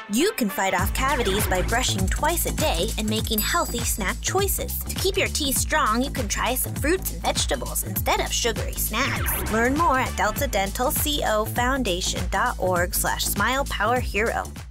You can fight off cavities by brushing twice a day and making healthy snack choices. To keep your teeth strong, you can try some fruits and vegetables instead of sugary snacks. Learn more at deltadentalcofoundation.org/SmilePowerHero.